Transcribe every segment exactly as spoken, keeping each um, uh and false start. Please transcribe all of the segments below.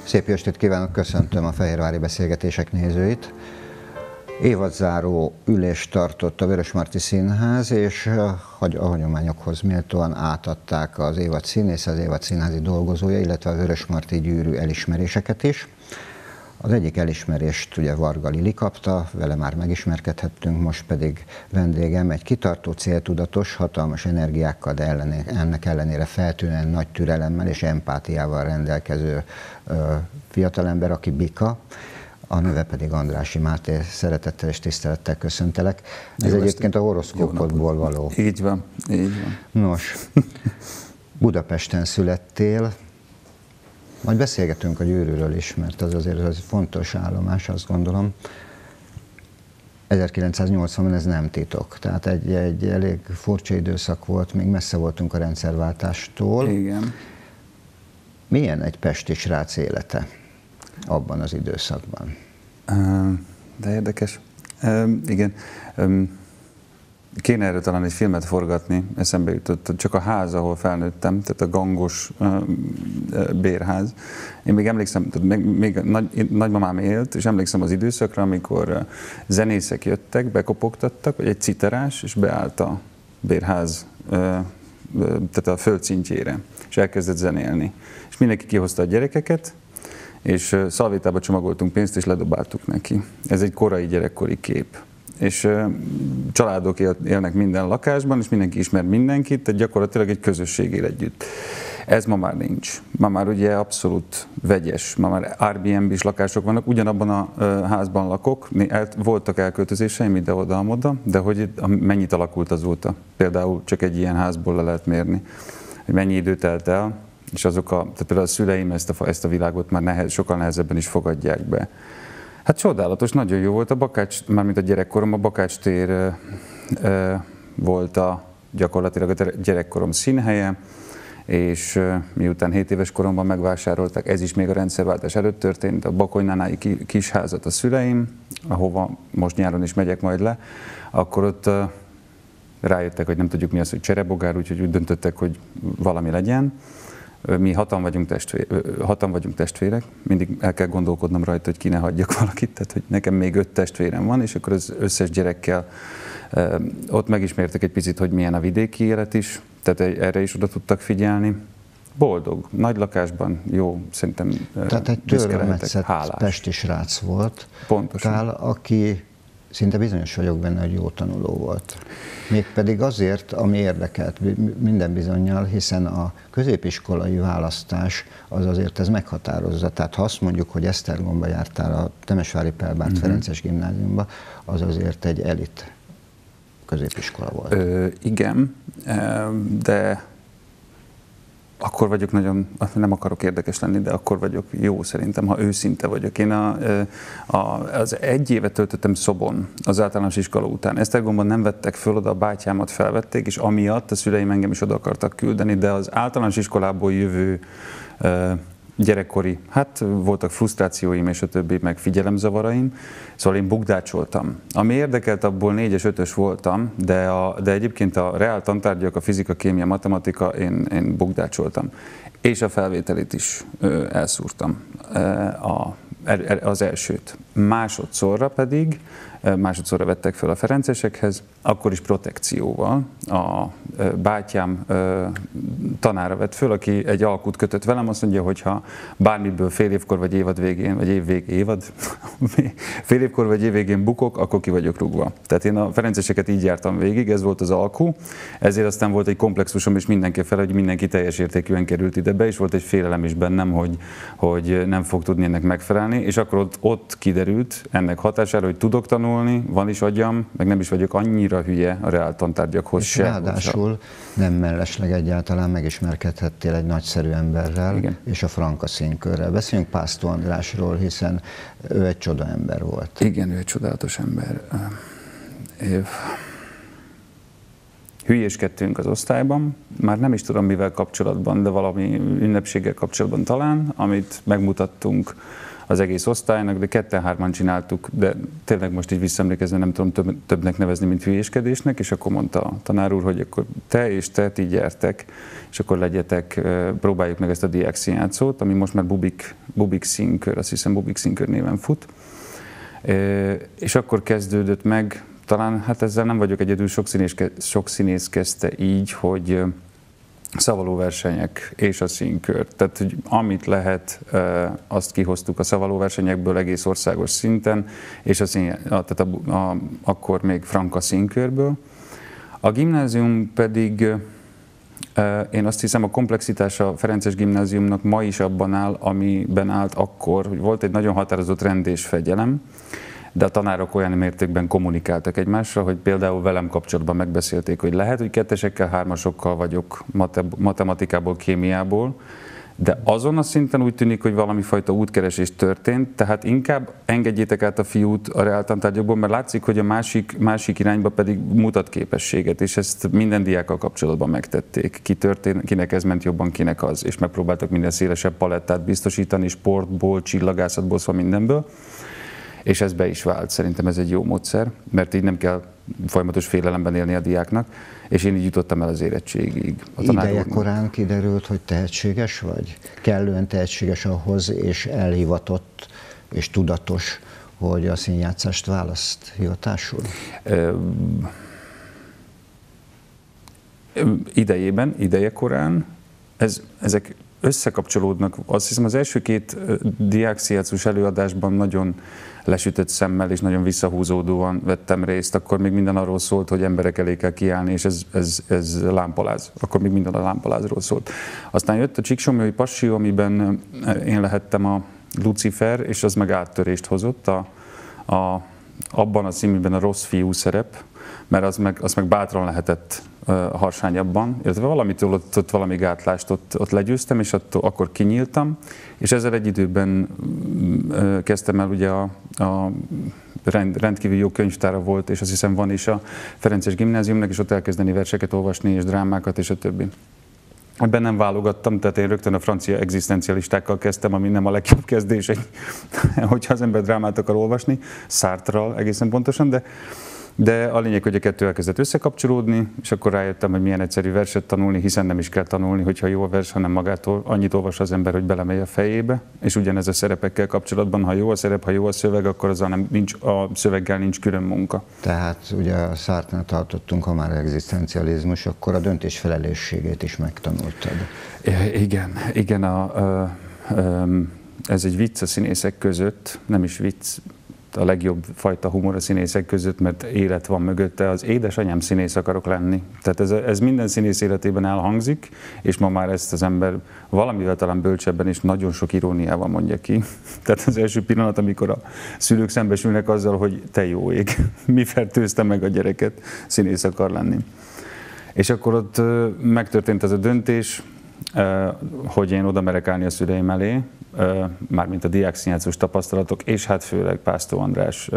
Szép jó estét kívánok, köszöntöm a Fehérvári Beszélgetések nézőit. Évadzáró ülést tartott a Vörösmarty Színház, és a hagyományokhoz méltóan átadták az évad színésze, az évad színházi dolgozója, illetve a Vörösmarty gyűrű elismeréseket is. Az egyik elismerést ugye Varga Lili kapta, vele már megismerkedhettünk, most pedig vendégem egy kitartó, céltudatos, hatalmas energiákkal, de ellene, ennek ellenére feltűnően nagy türelemmel és empátiával rendelkező ö, fiatalember, aki Bika, a neve pedig Andrássy Máté. Szeretettel és tisztelettel köszöntelek. Ez Jó egyébként a horoszkópodból való. Így van, így van. Nos, Budapesten születtél, majd beszélgetünk a gyűrűről is, mert az azért az fontos állomás, azt gondolom. ezerkilencszáznyolcvanban ez nem titok, tehát egy, egy elég furcsa időszak volt, még messze voltunk a rendszerváltástól. Igen. Milyen egy pesti srác élete abban az időszakban? De érdekes. Igen. Kéne erről talán egy filmet forgatni, eszembe jutott, csak a ház, ahol felnőttem, tehát a gangos bérház. Én még emlékszem, még, még nagy, nagymamám élt, és emlékszem az időszakra, amikor zenészek jöttek, bekopogtattak, vagy egy citerás, és beállt a bérház, tehát a földszintjére, és elkezdett zenélni. És mindenki kihozta a gyerekeket, és szalvétába csomagoltunk pénzt, és ledobáltuk neki. Ez egy korai gyerekkori kép. És családok élnek minden lakásban, és mindenki ismer mindenkit, tehát gyakorlatilag egy közösség él együtt. Ez ma már nincs. Ma már ugye abszolút vegyes, ma már Airbnb-s lakások vannak, ugyanabban a házban lakok, voltak elköltözéseim ide-oda-amoda, de hogy mennyit alakult azóta. Például csak egy ilyen házból le lehet mérni, hogy mennyi idő telt el, és azok a, tehát például a szüleim ezt a, ezt a világot már nehez, sokkal nehezebben is fogadják be. Hát csodálatos, nagyon jó volt a Bakács, mármint a gyerekkorom, a Bakács tér ö, ö, volt a, gyakorlatilag a gyerekkorom színhelye, és ö, miután hét éves koromban megvásárolták, ez is még a rendszerváltás előtt történt, a bakonynánái kisházat a szüleim, ahova most nyáron is megyek majd le, akkor ott ö, rájöttek, hogy nem tudjuk mi az, hogy cserebogár, úgyhogy úgy döntöttek, hogy valami legyen. Mi hatan vagyunk, testvé, hatan vagyunk testvérek, mindig el kell gondolkodnom rajta, hogy ki ne hagyjak valakit, tehát hogy nekem még öt testvérem van, és akkor az összes gyerekkel ott megismertek egy picit, hogy milyen a vidéki élet is, tehát erre is oda tudtak figyelni. Boldog, nagy lakásban, jó, szerintem tehát egy tőlemetszett pesti srác volt, pontosan. Tál, aki szinte bizonyos vagyok benne, hogy jó tanuló volt. Mégpedig azért, ami érdekelt minden bizonnyal, hiszen a középiskolai választás az azért ez meghatározza. Tehát ha azt mondjuk, hogy Esztergomba jártál a Temesvári Pál-Bárt uh-huh. Ferences gimnáziumba, az azért egy elit középiskola volt. Ö, igen, de akkor vagyok nagyon, nem akarok érdekes lenni, de akkor vagyok jó szerintem, ha őszinte vagyok. Én a, a, az egy évet töltöttem Szobon az általános iskola után. Esztergomban nem vettek föl, oda a bátyámat felvették, és amiatt a szüleim engem is oda akartak küldeni, de az általános iskolából jövő gyerekkori, hát voltak frusztrációim és a többi, meg figyelemzavaraim, szóval én bukdácsoltam. Ami érdekelt, abból négyes, ötös voltam, de, a, de egyébként a reál tantárgyak, a fizika, kémia, matematika, én, én bukdácsoltam. És a felvételit is ö, elszúrtam, a, az elsőt. Másodszorra pedig, másodszorra vettek fel a ferencesekhez, akkor is protekcióval. A bátyám tanára vett föl, aki egy alkut kötött velem, azt mondja, hogy ha bármiből fél évkor vagy évad végén, vagy év végén, évad, fél évkor vagy év végén bukok, akkor ki vagyok rúgva. Tehát én a ferenceseket így jártam végig, ez volt az alku, ezért aztán volt egy komplexusom is mindenki fel, hogy mindenki teljes értékűen került ide be, és volt egy félelem is bennem, hogy, hogy nem fog tudni ennek megfelelni, és akkor ott, ott kiderült ennek hatására, hogy tudok tanulni, van is agyam, meg nem is vagyok annyira hülye a reál tantárgyakhoz és se. Ráadásul nem mellesleg egyáltalán megismerkedhettél egy nagyszerű emberrel, igen. És a Franka színkörrel. Beszéljünk Pásztó Andrásról, hiszen ő egy csoda ember volt. Igen, ő egy csodálatos ember. Hülyéskedtünk az osztályban, már nem is tudom mivel kapcsolatban, de valami ünnepséggel kapcsolatban talán, amit megmutattunk az egész osztálynak, de ketten-hárman csináltuk, de tényleg most így visszaemlékezve nem tudom több, többnek nevezni, mint hülyéskedésnek, és akkor mondta a tanár úr, hogy akkor te és te ti gyertek, és akkor legyetek, próbáljuk meg ezt a diák színjátszót, ami most már Bubik, Bubik színkör, azt hiszem Bubik színkör néven fut. És akkor kezdődött meg, talán hát ezzel nem vagyok egyedül, sok színész, sok színész kezdte így, hogy szavalóversenyek és a színkör. Tehát, hogy amit lehet, azt kihoztuk a szavalóversenyekből egész országos szinten, és a szín, a, tehát a, a, akkor még franka színkörből. A gimnázium pedig, én azt hiszem, a komplexitása a Ferences Gimnáziumnak ma is abban áll, amiben állt akkor, hogy volt egy nagyon határozott rend és fegyelem, de a tanárok olyan mértékben kommunikáltak egymással, hogy például velem kapcsolatban megbeszélték, hogy lehet, hogy kettesekkel, hármasokkal vagyok matematikából, kémiából, de azon a szinten úgy tűnik, hogy valami fajta útkeresés történt, tehát inkább engedjétek át a fiút a reáltantárgyakból, mert látszik, hogy a másik, másik irányba pedig mutat képességet, és ezt minden diákkal kapcsolatban megtették. Ki történt, kinek ez ment jobban, kinek az, és megpróbáltak minden szélesebb palettát biztosítani, sportból, csillagászatból, szóval mindenből. És ez be is vált. Szerintem ez egy jó módszer, mert így nem kell folyamatos félelemben élni a diáknak, és én így jutottam el az érettségig. Ideje korán kiderült, hogy tehetséges vagy? Kellően tehetséges ahhoz, és elhivatott, és tudatos, hogy a színjátszást választ hivatásul? Ö, idejében, ideje korán, ez, ezek összekapcsolódnak. Azt hiszem, az első két diákszínjátszós előadásban nagyon lesütött szemmel és nagyon visszahúzódóan vettem részt, akkor még minden arról szólt, hogy emberek elé kell kiállni, és ez, ez, ez lámpaláz. Akkor még minden a lámpalázról szólt. Aztán jött a Csíksomlyói Passió, amiben én lehettem a Lucifer, és az meg áttörést hozott. A, a, abban a címűben a rossz fiú szerep, mert az meg, az meg bátran lehetett uh, harsányabban, illetve valamitől ott, ott valami gátlást ott, ott legyőztem, és attól, akkor kinyíltam, és ezzel egy időben uh, kezdtem el, ugye a, a rend, rendkívül jó könyvtára volt, és azt hiszem van is a Ferences Gimnáziumnak, és ott elkezdeni verseket olvasni, és drámákat, és a többi. Ebben nem válogattam, tehát én rögtön a francia egzisztencialistákkal kezdtem, ami nem a legjobb kezdés, hogyha az ember drámát akar olvasni, Sartre-ral egészen pontosan, de De a lényeg, hogy a kettő elkezdett összekapcsolódni, és akkor rájöttem, hogy milyen egyszerű verset tanulni, hiszen nem is kell tanulni, hogyha jó a vers, hanem magától annyit olvas az ember, hogy belemegy a fejébe, és ugyanez a szerepekkel kapcsolatban, ha jó a szerep, ha jó a szöveg, akkor azzal nem, nincs, a szöveggel nincs külön munka. Tehát ugye a Sartre-nál tartottunk, ha már egzisztencializmus, akkor a döntés felelősségét is megtanultad. Igen, igen, a, a, a, ez egy vicc a színészek között, nem is vicc, a legjobb fajta humor a színészek között, mert élet van mögötte, az édesanyám színész akarok lenni. Tehát ez, ez minden színész életében elhangzik, és ma már ezt az ember valamivel talán bölcsebben és nagyon sok iróniával mondja ki. Tehát az első pillanat, amikor a szülők szembesülnek azzal, hogy te jó ég, mi fertőzte meg a gyereket, színész akar lenni. És akkor ott megtörtént ez a döntés, hogy én oda merek állni a szüleim elé, mármint a diákszínjátszós tapasztalatok, és hát főleg Pásztó András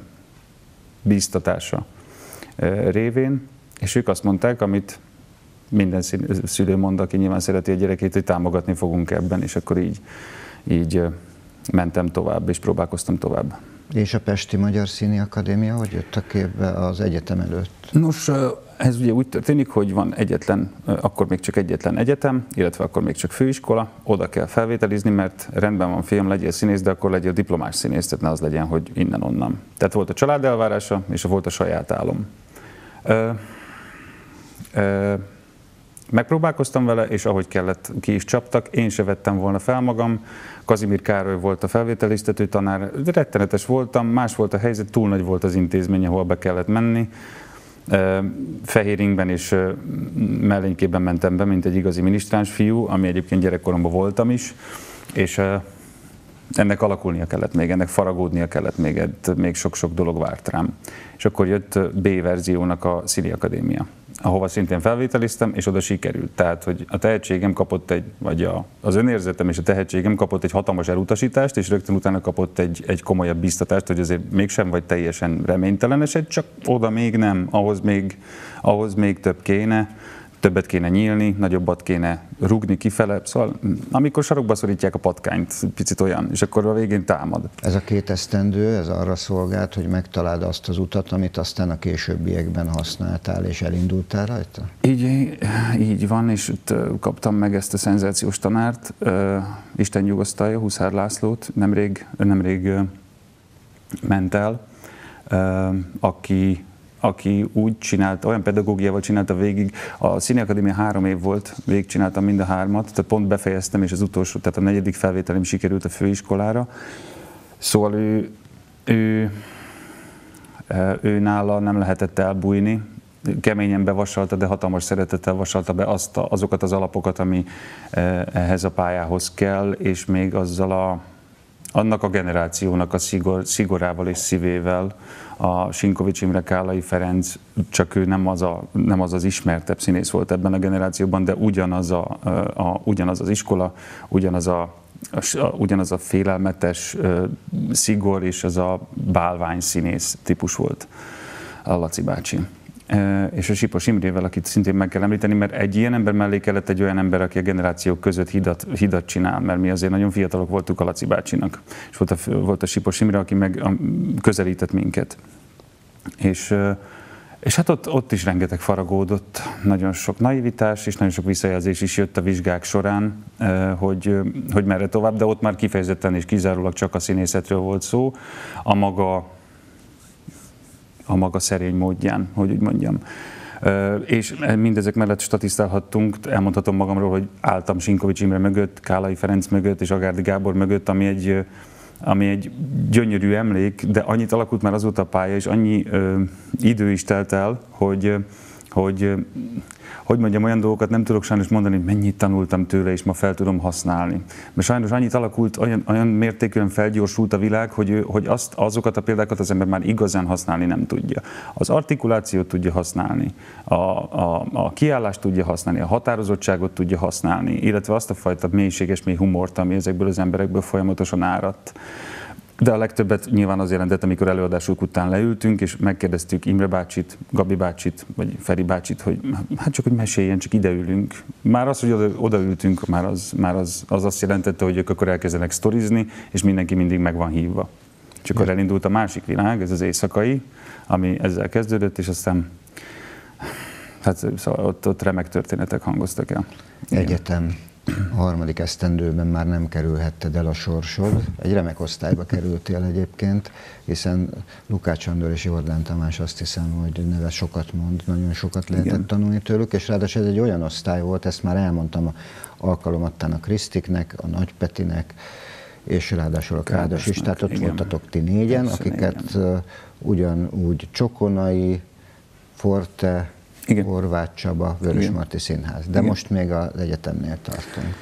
bíztatása révén, és ők azt mondták, amit minden szülő mond, aki nyilván szereti a gyerekét, hogy támogatni fogunk ebben, és akkor így, így mentem tovább, és próbálkoztam tovább. És a Pesti Magyar Színi Akadémia hogy jött a képbe az egyetem előtt? Nos, ez ugye úgy történik, hogy van egyetlen, akkor még csak egyetlen egyetem, illetve akkor még csak főiskola, oda kell felvételizni, mert rendben van fiam, legyél színész, de akkor legyél diplomás színész, tehát ne az legyen, hogy innen-onnan. Tehát volt a család elvárása, és volt a saját álom. Ö, ö, megpróbálkoztam vele, és ahogy kellett, ki is csaptak, én se vettem volna fel magam. Kazimír Károly volt a felvételiztető tanár, de rettenetes voltam, más volt a helyzet, túl nagy volt az intézmény, ahol be kellett menni. Fehér ingben és mellénykében mentem be, mint egy igazi minisztráns fiú, ami egyébként gyerekkoromban voltam is, és ennek alakulnia kellett még, ennek faragódnia kellett még, még sok-sok dolog várt rám. És akkor jött B verziónak a Színi Akadémia, ahova szintén felvételiztem, és oda sikerült. Tehát, hogy a tehetségem kapott egy, vagy a, az önérzetem és a tehetségem kapott egy hatalmas elutasítást, és rögtön utána kapott egy, egy komolyabb biztatást, hogy azért mégsem vagy teljesen reménytelen eset, csak oda még nem, ahhoz még, ahhoz még több kéne. többet kéne nyílni, nagyobbat kéne rúgni kifele, szóval amikor sarokba szorítják a patkányt, picit olyan, és akkor a végén támad. Ez a két esztendő, ez arra szolgált, hogy megtaláld azt az utat, amit aztán a későbbiekben használtál, és elindultál rajta? Így, így van, és itt kaptam meg ezt a szenzációs tanárt, Isten nyugosztalja, Huszár Lászlót, nemrég, nemrég ment el, aki, aki úgy csinálta, olyan pedagógiával csinálta végig, a Színiakadémia három év volt, végigcsináltam mind a hármat, tehát pont befejeztem, és az utolsó, tehát a negyedik felvételem sikerült a főiskolára. Szóval ő, ő, ő nála nem lehetett elbújni, keményen bevasalta, de hatalmas szeretettel vasalta be azt a, azokat az alapokat, ami ehhez a pályához kell, és még azzal a, annak a generációnak a szigor, szigorával és szívével, a Sinkovics Imre, Kállai Ferenc, csak ő nem az, a, nem az az ismertebb színész volt ebben a generációban, de ugyanaz, a, a, ugyanaz az iskola, ugyanaz a, a, ugyanaz a félelmetes szigor és az a bálvány színész típus volt a Laci bácsi. És a Sipos Imrével, akit szintén meg kell említeni, mert egy ilyen ember mellé kellett egy olyan ember, aki a generációk között hidat, hidat csinál, mert mi azért nagyon fiatalok voltunk a Laci bácsinak. És volt a, volt a Sipos Imre, aki meg a, közelített minket. És, és hát ott, ott is rengeteg faragódott, nagyon sok naivitás és nagyon sok visszajelzés is jött a vizsgák során, hogy, hogy merre tovább, de ott már kifejezetten és kizárólag csak a színészetről volt szó, a maga a maga szerény módján, hogy úgy mondjam. És mindezek mellett statisztálhattunk, elmondhatom magamról, hogy álltam Sinkovics Imre mögött, Kállai Ferenc mögött és Agárdi Gábor mögött, ami egy, ami egy gyönyörű emlék, de annyit alakult már azóta a pálya, és annyi ö, idő is telt el, hogy, hogy hogy mondjam, olyan dolgokat nem tudok sajnos mondani, hogy mennyit tanultam tőle, és ma fel tudom használni. Mert sajnos annyit alakult, olyan, olyan mértékűen felgyorsult a világ, hogy, hogy azt, azokat a példákat az ember már igazán használni nem tudja. Az artikulációt tudja használni, a, a, a kiállást tudja használni, a határozottságot tudja használni, illetve azt a fajta mélységes mély humort, ami ezekből az emberekből folyamatosan áradt. De a legtöbbet nyilván az jelentett, amikor előadások után leültünk, és megkérdeztük Imre bácsit, Gabi bácsit, vagy Feri bácsit, hogy hát csak, hogy meséljen, csak ideülünk. Már az, hogy oda, odaültünk, már, az, már az, az azt jelentette, hogy ők akkor elkezdenek sztorizni, és mindenki mindig meg van hívva. És akkor elindult a másik világ, ez az éjszakai, ami ezzel kezdődött, és aztán hát, szóval ott, ott remek történetek hangoztak el. Egyetem. A harmadik esztendőben már nem kerülhetted el a sorsod. Egy remek osztályba kerültél egyébként, hiszen Lukács Andor és Jordán Tamás, azt hiszem, hogy neve sokat mond, nagyon sokat lehetett Igen. tanulni tőlük, és ráadásul ez egy olyan osztály volt, ezt már elmondtam a alkalomattán a Krisztiknek, a Nagy Petinek, és ráadásul a Kádas is, tehát ott Igen. voltatok ti négyen, Persze, akiket négyen. ugyanúgy Csokonai, Forte, Igen. Horváth Csaba, Vörösmarty Színház. De Igen. most még az egyetemnél tartunk.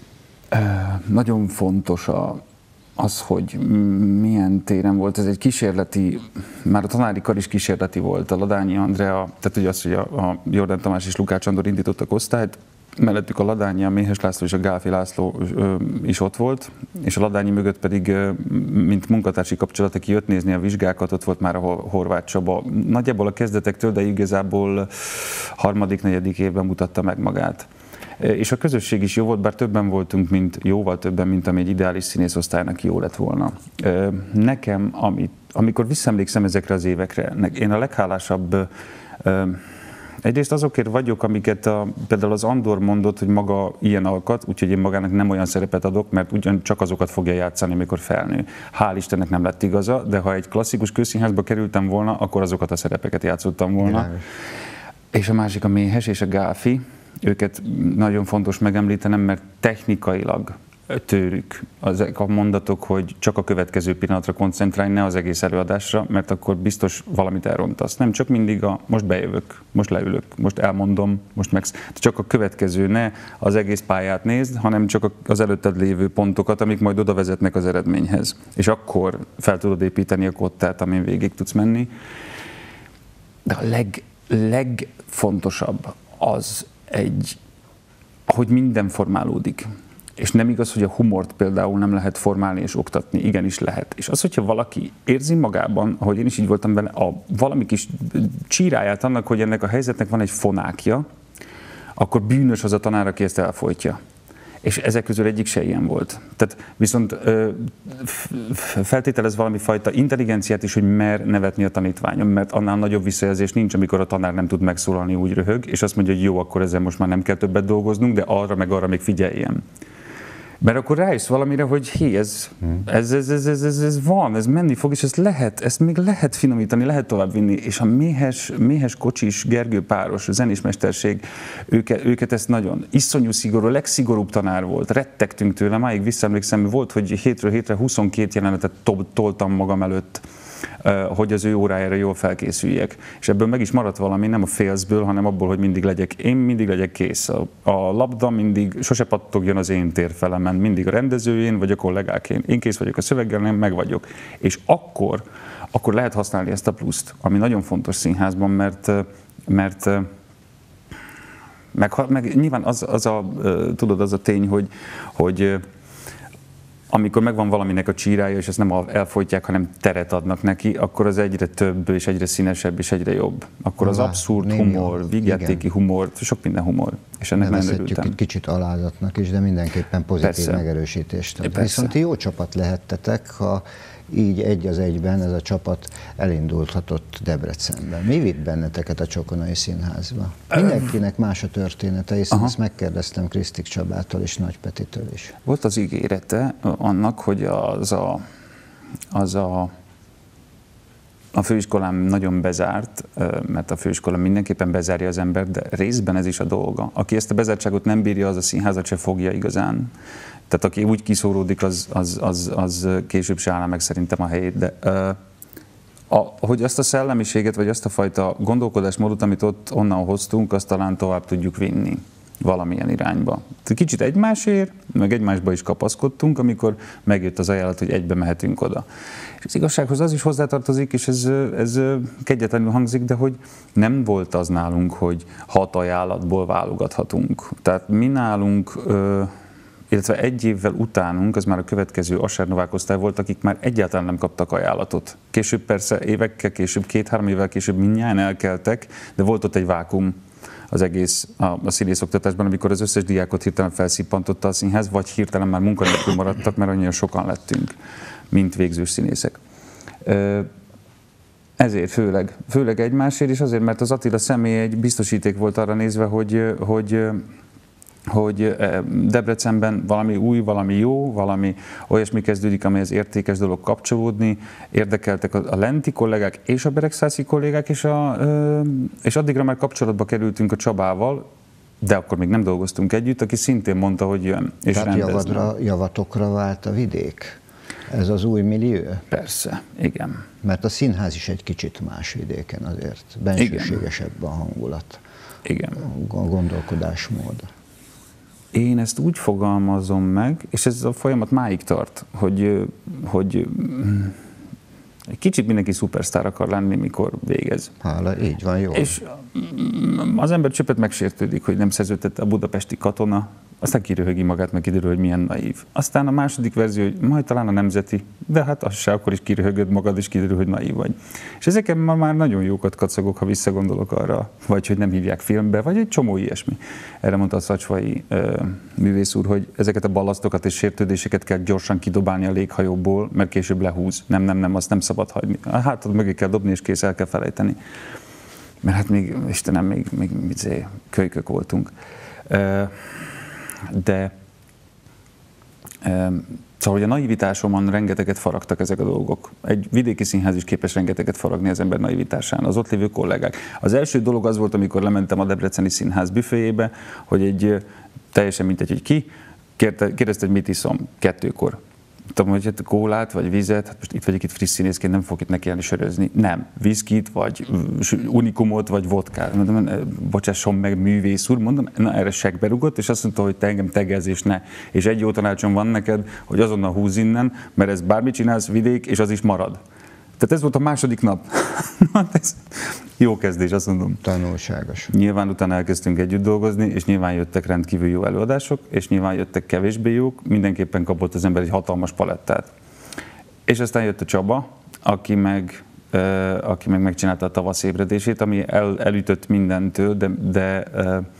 E, nagyon fontos a, az, hogy milyen téren volt. Ez egy kísérleti, már a tanári kar is kísérleti volt. A Ladányi Andrea, tehát ugye az, hogy a, a Jordán Tamás és Lukács Andor indítottak osztályt, mellettük a Ladányi, a Méhes László és a Gálfi László is ott volt, és a Ladányi mögött pedig, mint munkatársi kapcsolat, aki jött nézni a vizsgákat, ott volt már a Horváth Csaba. Nagyjából a kezdetektől, de igazából harmadik, negyedik évben mutatta meg magát. És a közösség is jó volt, bár többen voltunk, mint, jóval többen, mint ami egy ideális színészosztálynak jó lett volna. Nekem, amit, amikor visszaemlékszem ezekre az évekre, én a leghálásabb egyrészt azokért vagyok, amiket a, például az Andor mondott, hogy maga ilyen alkat, úgyhogy én magának nem olyan szerepet adok, mert ugyan csak azokat fogja játszani, amikor felnő. Hál' Istennek nem lett igaza, de ha egy klasszikus közszínházba kerültem volna, akkor azokat a szerepeket játszottam volna. Világos. És a másik a Méhes és a Gálfi. Őket nagyon fontos megemlítenem, mert technikailag tőlük azok a mondatok, hogy csak a következő pillanatra koncentrálj, ne az egész előadásra, mert akkor biztos valamit elrontasz. Nem csak mindig a most bejövök, most leülök, most elmondom, most meg... Csak a következő, ne az egész pályát nézd, hanem csak az előtted lévő pontokat, amik majd oda vezetnek az eredményhez. És akkor fel tudod építeni a kottát, amin végig tudsz menni. De a leg, legfontosabb az egy, hogy minden formálódik. És nem igaz, hogy a humort például nem lehet formálni és oktatni, igenis lehet. És az, hogyha valaki érzi magában, ahogy én is így voltam benne, a valami kis csíráját annak, hogy ennek a helyzetnek van egy fonákja, akkor bűnös az a tanár, aki ezt elfolytja. És ezek közül egyik se ilyen volt. Tehát viszont ö, feltételez valami fajta intelligenciát is, hogy mer nevetni a tanítványom, mert annál nagyobb visszajelzés nincs, amikor a tanár nem tud megszólalni, úgy röhög, és azt mondja, hogy jó, akkor ezzel most már nem kell többet dolgoznunk, de arra meg arra még figyeljen. Mert akkor rájössz valamire, hogy hé, ez, ez, ez, ez, ez, ez, ez van, ez menni fog, és ezt lehet, ezt még lehet finomítani, lehet továbbvinni, és a méhes, méhes kocsis Gergő páros, a zenésmesterség, őket, őket ezt nagyon iszonyú szigorú, legszigorúbb tanár volt, rettegtünk tőle, máig visszaemlékszem, volt, hogy hétről hétre huszonkét jelenetet toltam magam előtt, hogy az ő órájára jól felkészüljek. És ebből meg is maradt valami, nem a félszből, hanem abból, hogy mindig legyek, én mindig legyek kész. A, a labda mindig, sose pattogjon az én térfelemen, mindig a rendezőjén, vagy a kollégákén. Én kész vagyok a szöveggel, nem meg vagyok. És akkor, akkor lehet használni ezt a pluszt, ami nagyon fontos színházban, mert, mert meg, meg nyilván az, az a, tudod, az a tény, hogy, hogy amikor megvan valaminek a csírája, és ezt nem elfolytják, hanem teret adnak neki, akkor az egyre több, és egyre színesebb, és egyre jobb. Akkor az abszurd humor, vígjátéki humor, sok minden humor. És ennek nagyon örültem. egy kicsit alázatnak is, de mindenképpen pozitív Persze. megerősítést. Persze. Viszont jó csapat lehettetek, ha így egy az egyben ez a csapat elindulhatott Debrecenben. Mi vitt benneteket a Csokonai Színházba? Mindenkinek más a története, hiszen ezt megkérdeztem Krisztik Csabától és Nagy Petitől is. Volt az ígérete annak, hogy az a, az a A főiskolám nagyon bezárt, mert a főiskola mindenképpen bezárja az embert, de részben ez is a dolga. Aki ezt a bezártságot nem bírja, az a színházat se fogja igazán. Tehát aki úgy kiszóródik, az, az, az, az később se állná meg szerintem a helyét. De a, hogy azt a szellemiséget, vagy azt a fajta gondolkodásmódot, amit ott onnan hoztunk, azt talán tovább tudjuk vinni valamilyen irányba. Kicsit egymásért, meg egymásba is kapaszkodtunk, amikor megjött az ajánlat, hogy egybe mehetünk oda. És az igazsághoz az is hozzátartozik, és ez, ez kegyetlenül hangzik, de hogy nem volt az nálunk, hogy hat ajánlatból válogathatunk. Tehát mi nálunk, illetve egy évvel utánunk, az már a következő Asser Novák osztály volt, akik már egyáltalán nem kaptak ajánlatot. Később persze évekkel később, két-három évvel később mindnyájan elkeltek, de volt ott egy vákum az egész a, a színészoktatásban, amikor az összes diákot hirtelen felszippantotta a színház, vagy hirtelen már munkanélkül maradtak, mert annyira sokan lettünk, mint végzős színészek. Ezért főleg, főleg egymásért, és azért, mert az Attila személy egy biztosíték volt arra nézve, hogy, hogy, hogy Debrecenben valami új, valami jó, valami olyasmi kezdődik, amelyhez értékes dolog kapcsolódni, érdekeltek a lenti kollégák és a beregszászi kollégák, és, a, és addigra már kapcsolatba kerültünk a Csabával, de akkor még nem dolgoztunk együtt, aki szintén mondta, hogy jön és Tehát rendezne. javadra, javatokra vált a vidék? Ez az új millió? Persze, igen. Mert a színház is egy kicsit más vidéken azért, bensőségesebb a hangulat, igen. A gondolkodásmód. Én ezt úgy fogalmazom meg, és ez a folyamat máig tart, hogy, hogy egy kicsit mindenki szupersztár akar lenni, mikor végez. Hála, így van, jó. És az ember csöppet megsértődik, hogy nem szerződtette a budapesti katona, aztán kiröhögi magát, meg kiderül, hogy milyen naív. Aztán a második verzió, hogy majd talán a nemzeti, de hát az se, akkor is kiröhögöd magad, és kiderül, hogy naív vagy. És ezeken ma már nagyon jókat kacagok, ha visszagondolok arra, vagy hogy nem hívják filmbe, vagy egy csomó ilyesmi. Erre mondta a Szacsvai uh, művész úr, hogy ezeket a ballasztokat és sértődéseket kell gyorsan kidobálni a léghajóból, mert később lehúz. Nem, nem, nem, azt nem szabad hagyni. A hátad mögé kell dobni, és kész, el kell felejteni. Mert hát még, Istenem, még, még még kölykök voltunk. Uh, de um, szóval, hogy a naivitásomon rengeteget faragtak ezek a dolgok. Egy vidéki színház is képes rengeteget faragni az ember naivitásán, az ott lévő kollégák. Az első dolog az volt, amikor lementem a Debreceni Színház büféjébe, hogy egy teljesen mindegy, hogy ki, kérdezte, hogy mit iszom kettőkor. Tudom, hogy hát kólát, vagy vizet, hát most itt vagyok itt friss színészként, nem fogok itt nekiállni sörözni. Nem, viszkit, vagy unikumot, vagy vodkát. Mondom, bocsásson meg, művész úr, mondom, na erre segbe rugott, és azt mondta, hogy te engem tegelz, és ne. És egy jó tanácsom van neked, hogy azonnal húzz innen, mert ez bármit csinálsz, vidék, és az is marad. Tehát ez volt a második nap. Ez jó kezdés, azt mondom. Tanulságos. Nyilván utána elkezdtünk együtt dolgozni, és nyilván jöttek rendkívül jó előadások, és nyilván jöttek kevésbé jók, mindenképpen kapott az ember egy hatalmas palettát. És aztán jött a Csaba, aki meg, uh, aki meg megcsinálta a tavasz ébredését, ami el, elütött mindentől, de, de uh,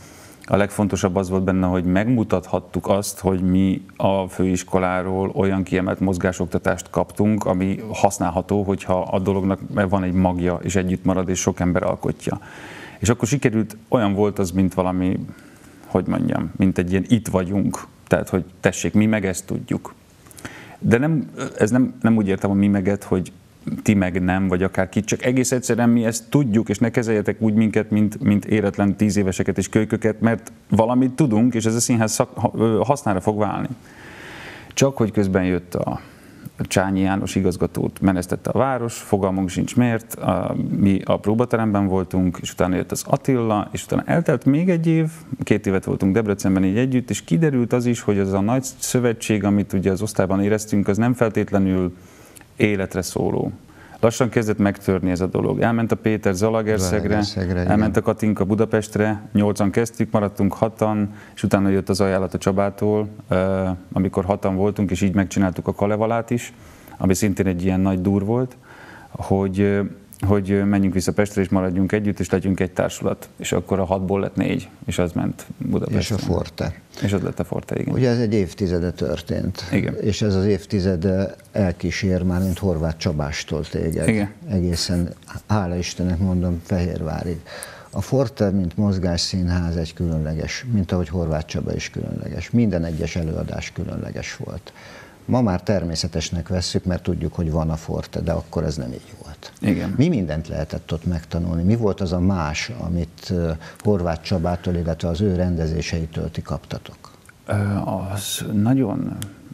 A legfontosabb az volt benne, hogy megmutathattuk azt, hogy mi a főiskoláról olyan kiemelt mozgásoktatást kaptunk, ami használható, hogyha a dolognak van egy magja, és együtt marad, és sok ember alkotja. És akkor sikerült, olyan volt az, mint valami, hogy mondjam, mint egy ilyen itt vagyunk. Tehát, hogy tessék, mi meg ezt tudjuk. De nem, ez nem, nem úgy értem a mi meget, hogy ti meg nem, vagy akár ki, csak egész egyszerűen mi ezt tudjuk, és ne kezeljetek úgy minket, mint, mint éretlen tíz éveseket és kölyköket, mert valamit tudunk, és ez a színház szak, hasznára fog válni. Csak hogy közben jött a Csányi János igazgatót, menesztette a város, fogalmunk sincs miért, a, mi a próbateremben voltunk, és utána jött az Attila, és utána eltelt még egy év, két évet voltunk Debrecenben így együtt, és kiderült az is, hogy az a nagy szövetség, amit ugye az osztályban éreztünk, az nem feltétlenül életre szóló. Lassan kezdett megtörni ez a dolog. Elment a Péter Zalaegerszegre, elment a Katinka Budapestre, nyolcan kezdtük, maradtunk hatan, és utána jött az ajánlat a Csabától, amikor hatan voltunk, és így megcsináltuk a Kalevalát is, ami szintén egy ilyen nagy dur volt, hogy, hogy menjünk vissza Pestre, és maradjunk együtt, és legyünk egy társulat. És akkor a hatból lett négy, és az ment Budapestre. És a Forte. És az lett a Forte, igen. Ugye ez egy évtizede történt. Igen. És ez az évtizede elkísér már, mint Horváth Csabástól téged. Igen. Egészen, hála Istennek mondom, Fehérvárig. A Forte, mint mozgásszínház egy különleges, mint ahogy Horváth Csaba is különleges. Minden egyes előadás különleges volt. Ma már természetesnek vesszük, mert tudjuk, hogy van a Forte, de akkor ez nem így volt. Igen. Mi mindent lehetett ott megtanulni? Mi volt az a más, amit Horváth Csabától, illetve az ő rendezéseitől ti kaptatok? Az nagyon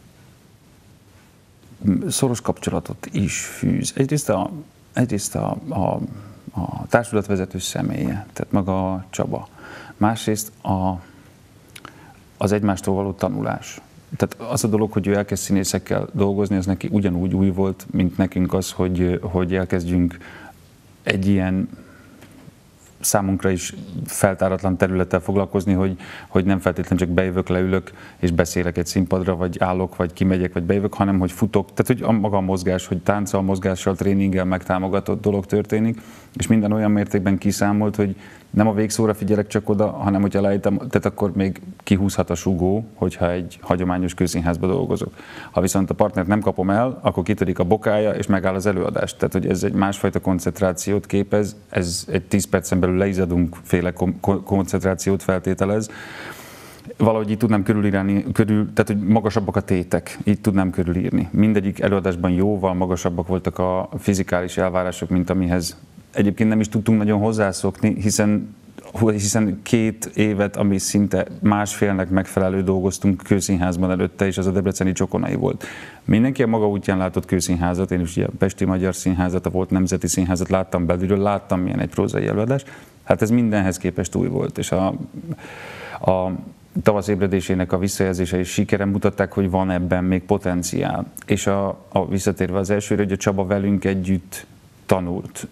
szoros kapcsolatot is fűz. Egyrészt a, egyrészt a, a, a társulatvezető személye, tehát maga a Csaba. Másrészt a, az egymástól való tanulás. Tehát az a dolog, hogy ő elkezd színészekkel dolgozni, az neki ugyanúgy új volt, mint nekünk az, hogy, hogy elkezdjünk egy ilyen számunkra is feltáratlan területtel foglalkozni, hogy, hogy nem feltétlenül csak bejövök, leülök és beszélek egy színpadra, vagy állok, vagy kimegyek, vagy bejövök, hanem hogy futok. Tehát, hogy a maga a mozgás, hogy tánccal, mozgással, tréninggel megtámogatott dolog történik, és minden olyan mértékben kiszámolt, hogy nem a végszóra figyelek csak oda, hanem hogyha lejtem, tehát akkor még kihúzhat a sugó, hogyha egy hagyományos kőszínházba dolgozok. Ha viszont a partnert nem kapom el, akkor kitörik a bokája, és megáll az előadás. Tehát, hogy ez egy másfajta koncentrációt képez, ez egy tíz percen belül leizadunk féle koncentrációt feltételez. Valahogy így tudnám körülírni, körül, tehát hogy magasabbak a tétek, így tudnám körülírni. Mindegyik előadásban jóval magasabbak voltak a fizikális elvárások, mint amihez egyébként nem is tudtunk nagyon hozzászokni, hiszen, hiszen két évet, ami szinte másfélnek megfelelő dolgoztunk kőszínházban előtte, és az a debreceni Csokonai volt. Mindenki a maga útján látott kőszínházat, én is ugye a Pesti Magyar Színházat, a volt Nemzeti Színházat láttam belülről, láttam milyen egy prózai előadás. Hát ez mindenhez képest új volt, és a, a tavasz ébredésének a visszajelzése és sikere mutatták, hogy van ebben még potenciál. És a, a visszatérve az elsőre, hogy a Csaba velünk együtt tanult.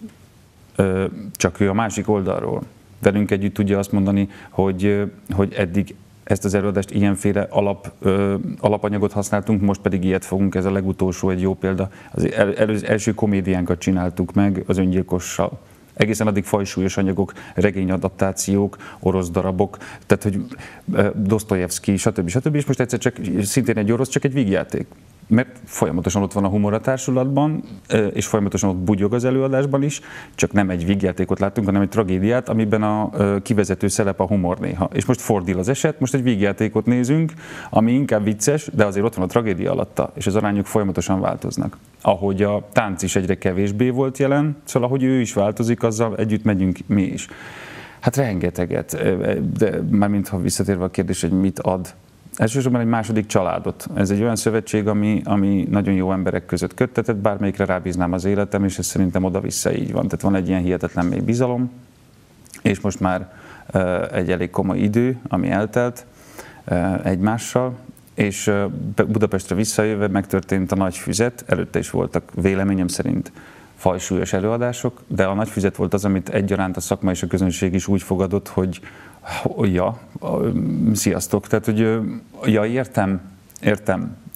Csak ő a másik oldalról. Velünk együtt tudja azt mondani, hogy, hogy eddig ezt az előadást ilyenféle alap, ö, alapanyagot használtunk, most pedig ilyet fogunk, ez a legutolsó egy jó példa. Az el, előző, első komédiánkat csináltuk meg az Öngyilkossal. Egészen addig fajsúlyos anyagok, regényadaptációk, orosz darabok, tehát hogy Dosztojevszky, stb. stb. És most egyszer csak szintén egy orosz, csak egy vígjáték. Mert folyamatosan ott van a humor a társulatban, és folyamatosan ott bugyog az előadásban is, csak nem egy vígjátékot láttunk, hanem egy tragédiát, amiben a kivezető szerep a humor néha. És most fordul az eset, most egy vígjátékot nézünk, ami inkább vicces, de azért ott van a tragédia alatta, és az arányok folyamatosan változnak. Ahogy a tánc is egyre kevésbé volt jelen, szóval ahogy ő is változik, azzal együtt megyünk mi is. Hát rengeteget, de mármint ha visszatérve a kérdés, hogy mit ad. Elsősorban egy második családot. Ez egy olyan szövetség, ami, ami nagyon jó emberek között köttetett, bármelyikre rábíznám az életem, és ez szerintem oda-vissza így van. Tehát van egy ilyen hihetetlen mély bizalom, és most már uh, egy elég komoly idő, ami eltelt uh, egymással, és uh, Budapestre visszajöve megtörtént a nagy füzet, előtte is voltak véleményem szerint fajsúlyos előadások, de a nagy füzet volt az, amit egyaránt a szakma és a közönség is úgy fogadott, hogy ja, sziasztok, tehát hogy ja, értem, értem,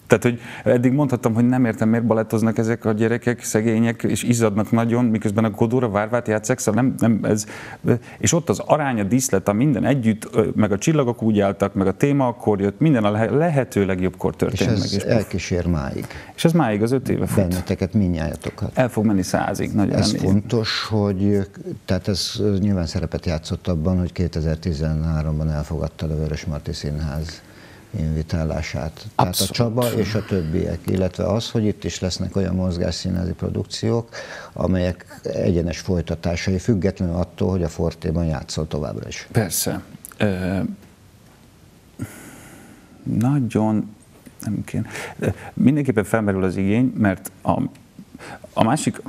Tehát, hogy eddig mondhattam, hogy nem értem, miért balettoznak ezek a gyerekek, szegények, és izzadnak nagyon, miközben a Godóra várvát játsszák, szóval nem, nem ez, és ott az arány, a díszlet, a minden együtt, meg a csillagok úgy álltak, meg a téma akkor jött, minden a lehető legjobbkor történt és meg. És ez elkísér máig. És ez máig az öt éve fut. Benneteket, mindnyájatokat. El fog menni százig, nagyon Ez remélem. fontos, hogy, tehát ez nyilván szerepet játszott abban, hogy kétezer-tizenháromban elfogadtad a Vörösmarty Színház invitálását. Tehát Abszolút. a Csaba és a többiek, illetve az, hogy itt is lesznek olyan mozgásszínházi produkciók, amelyek egyenes folytatásai, függetlenül attól, hogy a Fortéban játszol továbbra is. Persze. Ö, nagyon nem kéne. Mindenképpen felmerül az igény, mert a, a másik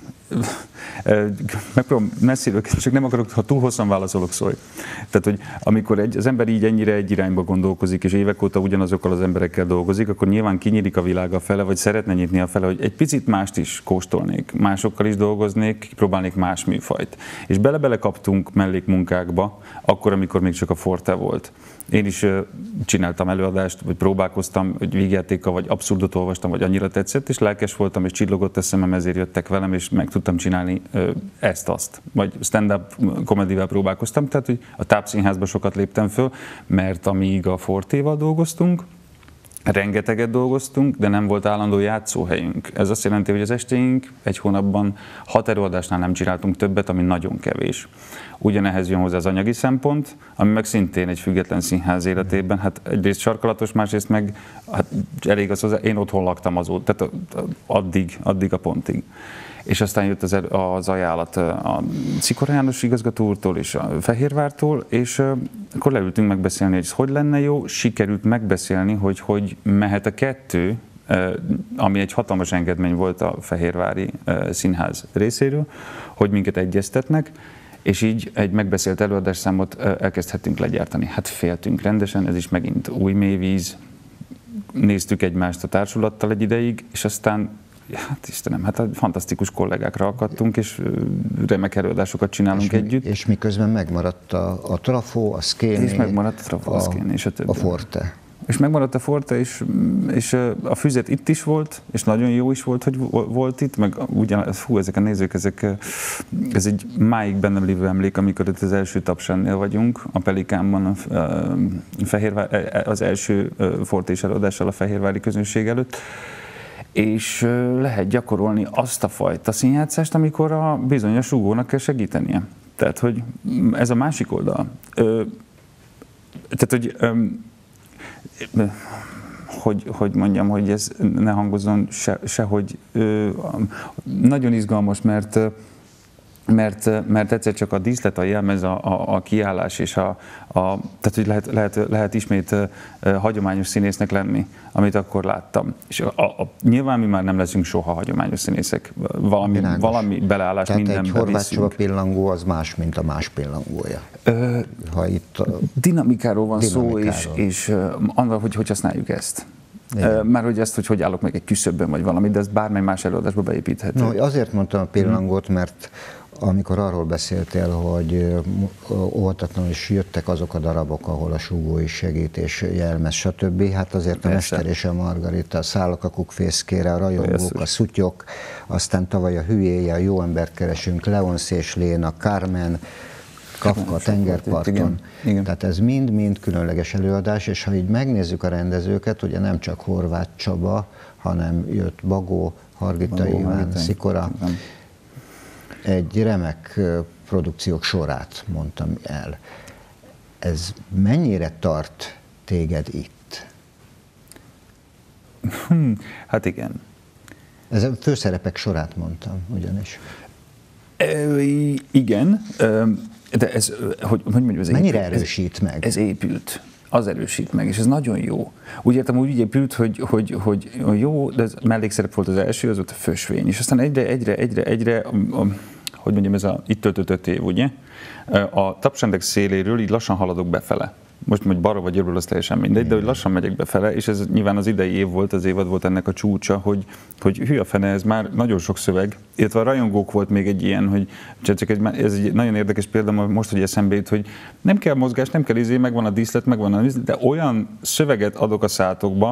megpróbálom messziről, csak nem akarok, ha túl hosszan válaszolok, szólj. Tehát, hogy amikor egy, az ember így ennyire egy irányba gondolkozik, és évek óta ugyanazokkal az emberekkel dolgozik, akkor nyilván kinyílik a világa fele, vagy szeretne nyitni a fele, hogy egy picit mást is kóstolnék, másokkal is dolgoznék, próbálnék más műfajt. És bele-bele kaptunk mellékmunkákba, akkor, amikor még csak a Forte volt. Én is csináltam előadást, vagy próbálkoztam, hogy vígjátékkal, vagy abszurdot olvastam, vagy annyira tetszett, és lelkes voltam, és csillogott a szemem, ezért jöttek velem, és meg tudtam csinálni ezt-azt. Vagy stand-up komedivel próbálkoztam, tehát hogy a Tápszínházba sokat léptem föl, mert amíg a Fortéval dolgoztunk, rengeteget dolgoztunk, de nem volt állandó játszóhelyünk. Ez azt jelenti, hogy az estéink egy hónapban hat előadásnál nem csináltunk többet, ami nagyon kevés. Ugyanehhez jön hozzá az anyagi szempont, ami meg szintén egy független színház életében, hát egyrészt sarkalatos, másrészt meg hát elég az hozzá, én otthon laktam azóta, tehát addig, addig a pontig. És aztán jött az, az ajánlat a Szikora János igazgató úrtól és a Fehérvártól, és akkor leültünk megbeszélni, hogy ez hogy lenne jó, sikerült megbeszélni, hogy hogy mehet a kettő, ami egy hatalmas engedmény volt a Fehérvári Színház részéről, hogy minket egyeztetnek, és így egy megbeszélt előadásszámot elkezdhettünk legyártani. Hát féltünk rendesen, ez is megint új mélyvíz, néztük egymást a társulattal egy ideig, és aztán hát Istenem, hát fantasztikus kollégákra akadtunk, és remek előadásokat csinálunk és együtt. És miközben megmaradt a, a trafó, a szkéni, és megmaradt a trafó, a, a szkéni, és a többi. A Forte. És megmaradt a Forte, és, és a Füzet itt is volt, és nagyon jó is volt, hogy volt itt, meg ugyan, fú, ezek a nézők, ezek, ez egy máig bennem lévő emlék, amikor itt az első Tapsánnél vagyunk, a Pelikánban, a, a Fehérvár, az első Fortés előadással a fehérvári közönség előtt, és lehet gyakorolni azt a fajta színjátszást, amikor a bizonyos rúgónak kell segítenie. Tehát, hogy ez a másik oldal. Tehát, hogy hogy, hogy mondjam, hogy ez ne hangozzon se, sehogy nagyon izgalmas, mert Mert, mert egyszer csak a díszlet, a jelmez, a, a, a kiállás, és a, a, tehát hogy lehet, lehet, lehet ismét uh, hagyományos színésznek lenni, amit akkor láttam. És a, a, nyilván mi már nem leszünk soha hagyományos színészek. Valami, valami beleállás tehát mindenbe egy Horváth Csaba viszünk. pillangó az más, mint a más pillangója. Ö, ha itt a... Dinamikáról van dinamikáról. szó, és, és uh, annak, hogy hogy használjuk ezt. Igen. Már hogy ezt, hogy hogy állok meg egy küszöbben, vagy valami, de ezt bármely más előadásba beépíthető. No, azért mondtam a pillangót, mert amikor arról beszéltél, hogy óvatatlanul is jöttek azok a darabok, ahol a súgó is segít, és jelmez, stb. Hát azért a Persze. Mester és a Margarita, a Szállok a kukfészkére, a Rajongók, a Szutyok, aztán tavaly a Hülyéje, a Jó embert keresünk, Leonsz és Léna, Carmen, Kafka a tengerparton. Igen. Igen. Tehát ez mind-mind különleges előadás, és ha így megnézzük a rendezőket, ugye nem csak Horváth Csaba, hanem jött Bagó, Hargita Bagó, Iván, Hargita. Szikora. Igen. Egy remek produkciók sorát mondtam el. Ez mennyire tart téged itt? Hm, hát igen. Ez a főszerepek sorát mondtam, ugyanis. E, igen, de ez, hogy, hogy mondjuk, ez mennyire épült, erősít ez, meg? Ez épült. Az erősít meg, és ez nagyon jó. Úgy értem, úgy épült, hogy, hogy, hogy jó, de ez mellékszerep volt az első, az volt a Fösvény, és aztán egyre, egyre, egyre, egyre, a, a, hogy mondjam, ez a itt töltött öt év, ugye? A Tapsendek széléről így lassan haladok befele. Most, hogy balra vagy jobbról, az teljesen mindegy, de hogy lassan megyek befele, és ez nyilván az idei év volt, az évad volt ennek a csúcsa, hogy, hogy hülye fene, ez már nagyon sok szöveg, illetve a Rajongók volt még egy ilyen, hogy csak egy, ez egy nagyon érdekes példa, most, hogy eszembe jut, hogy nem kell mozgás, nem kell izé, megvan a díszlet, megvan a díszlet, de olyan szöveget adok a szátokba,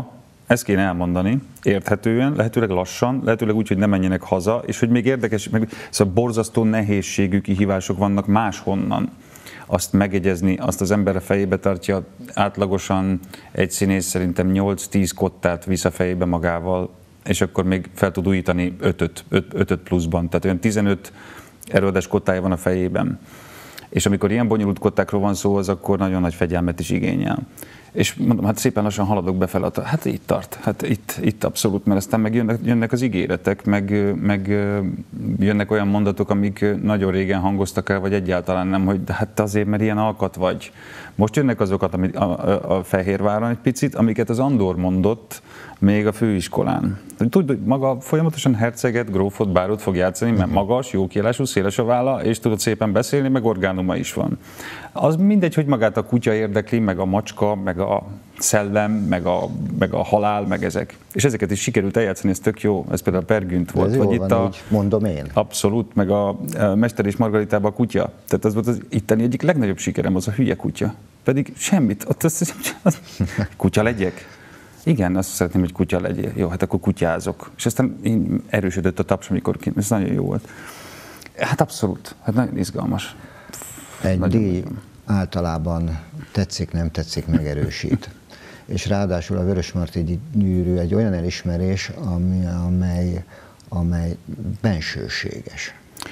Ezt kéne elmondani, érthetően, lehetőleg lassan, lehetőleg úgy, hogy ne menjenek haza, és hogy még érdekes, meg szóval borzasztó nehézségű kihívások vannak máshonnan. Azt megjegyezni, azt az ember a fejébe tartja, átlagosan egy színész szerintem nyolc-tíz kottát visz a fejébe magával, és akkor még fel tud újítani ötöt, ötöt pluszban, tehát olyan tizenöt előadás kottája van a fejében. És amikor ilyen bonyolult kottákról van szó, az akkor nagyon nagy fegyelmet is igényel. És mondom, hát szépen lassan haladok befele, hát itt tart, hát itt, itt abszolút, mert aztán meg jönnek, jönnek az ígéretek, meg, meg jönnek olyan mondatok, amik nagyon régen hangoztak el, vagy egyáltalán nem, hogy de hát azért, mert ilyen alkat vagy. Most jönnek azokat, amit a, a, a Fehérváron egy picit, amiket az Andor mondott még a főiskolán. Tudod, hogy maga folyamatosan herceget, grófot, bárót fog játszani, mert magas, jó kiállású, széles a válla, és tudod szépen beszélni, meg orgánuma is van. Az mindegy, hogy magát a kutya érdekli, meg a macska, meg a szellem, meg a, meg a halál, meg ezek. És ezeket is sikerült eljátszani, ez tök jó, ez például a Pergünt volt. Ez vagy jó itt van, a, úgy mondom én. Abszolút, meg a, a Mester és Margaritában a kutya. Tehát az volt az itteni egyik legnagyobb sikerem, az a hülye kutya. Pedig semmit, ott az, az, kutya legyek. Igen, azt szeretném, hogy kutya legyél. Jó, hát akkor kutyázok. És aztán én erősödött a taps, amikor kint, ez nagyon jó volt. Hát abszolút, hát nagyon izgalmas. Egy nagyon díj általában tetszik, nem tetszik, megerősít. És ráadásul a Vörösmarty Gyűrű egy olyan elismerés, ami, amely, amely bensőséges.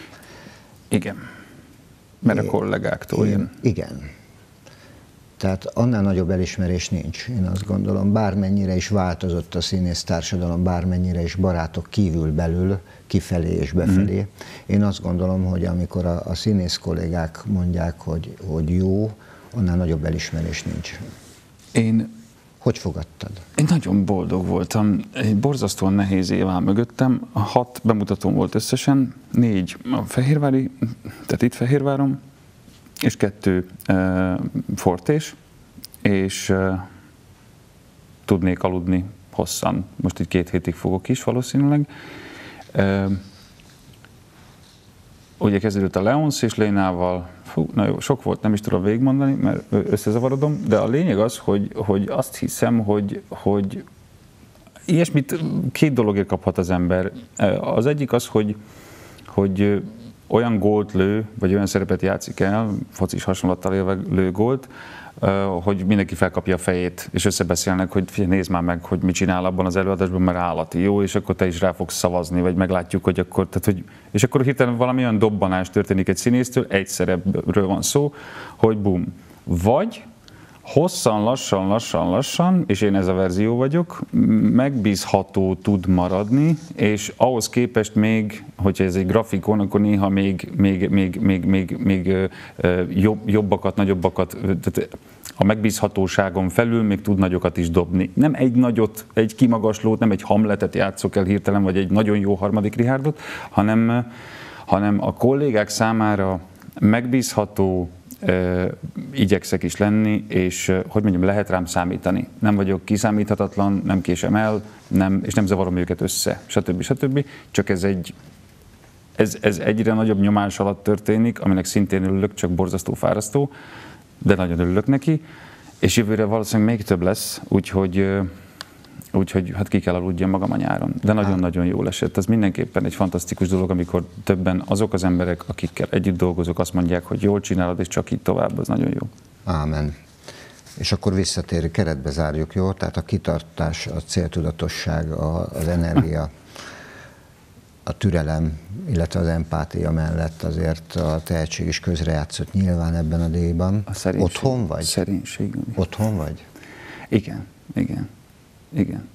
Igen, mert a kollégáktól jön. Igen. Tehát annál nagyobb elismerés nincs, én azt gondolom, bármennyire is változott a színész társadalom, bármennyire is barátok kívül belül, kifelé és befelé. Mm. Én azt gondolom, hogy amikor a, a színész kollégák mondják, hogy, hogy jó, annál nagyobb elismerés nincs. Én... Hogy fogadtad? Én nagyon boldog voltam. Egy borzasztóan nehéz év áll mögöttem. Hat bemutatóm volt összesen, négy a Fehérvári, tehát itt Fehérváron, és kettő uh, Fortés, és uh, tudnék aludni hosszan. Most így két hétig fogok is valószínűleg. Uh, ugye kezdődött a Leonsz és Lénával, fú, na jó, sok volt, nem is tudom végigmondani, mert összezavarodom, de a lényeg az, hogy, hogy azt hiszem, hogy, hogy ilyesmit két dologért kaphat az ember. Az egyik az, hogy, hogy olyan gólt lő, vagy olyan szerepet játszik el, focis hasonlattal élve lő gólt, hogy mindenki felkapja a fejét, és összebeszélnek, hogy figyelj, nézd már meg, hogy mit csinál abban az előadásban, mert állati jó, és akkor te is rá fogsz szavazni, vagy meglátjuk, hogy akkor, tehát, hogy, és akkor hirtelen valami olyan dobbanás történik egy színésztől, egy szerepről van szó, hogy bum. Vagy hosszan, lassan, lassan, lassan, és én ez a verzió vagyok, megbízható tud maradni, és ahhoz képest még, hogyha ez egy grafikon, akkor néha még, még, még, még, még, még jobb, jobbakat, nagyobbakat, tehát a megbízhatóságon felül még tud nagyokat is dobni. Nem egy nagyot, egy kimagaslót, nem egy Hamletet játszok el hirtelen, vagy egy nagyon jó harmadik Richardot, hanem, hanem a kollégák számára megbízható, Uh, igyekszek is lenni, és uh, hogy mondjam, lehet rám számítani. Nem vagyok kiszámíthatatlan, nem késem el, nem, és nem zavarom őket össze, stb. stb. Csak ez egy ez, ez egyre nagyobb nyomás alatt történik, aminek szintén örülök, csak borzasztó fárasztó, de nagyon örülök neki, és jövőre valószínűleg még több lesz, úgyhogy uh, úgyhogy hát ki kell aludjam magam a nyáron. De nagyon-nagyon jól esett. Ez mindenképpen egy fantasztikus dolog, amikor többen azok az emberek, akikkel együtt dolgozok, azt mondják, hogy jól csinálod, és csak így tovább, az nagyon jó. Ámen. És akkor visszatérő keretbe zárjuk, jó? Tehát a kitartás, a céltudatosság, az energia, a türelem, illetve az empátia mellett azért a tehetség is közrejátszott nyilván ebben a díjban. A szerénység. Otthon vagy? Szerénység. Otthon vagy? Igen, igen. Igen.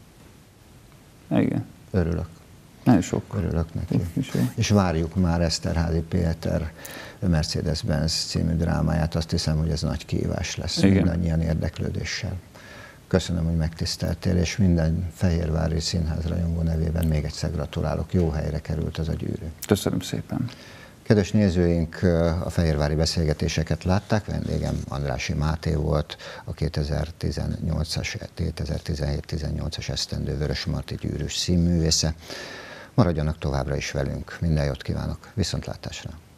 Igen. Örülök. Nagyon sok. Örülök neki. És várjuk már Eszterházy Péter Mercedes-Benz című drámáját. Azt hiszem, hogy ez nagy kihívás lesz. Igen. Mindannyian érdeklődéssel. Köszönöm, hogy megtiszteltél, és minden fehérvári színház rajongó nevében még egyszer gratulálok. Jó helyre került ez a gyűrű. Köszönöm szépen. Kedves nézőink, a fehérvári beszélgetéseket látták, vendégem Andrássy Máté volt, a kétezer-tizennyolcas, kétezer-tizenhét tizennyolcas esztendő Vörösmarty Gyűrűs színművésze. Maradjanak továbbra is velünk, minden jót kívánok, viszontlátásra!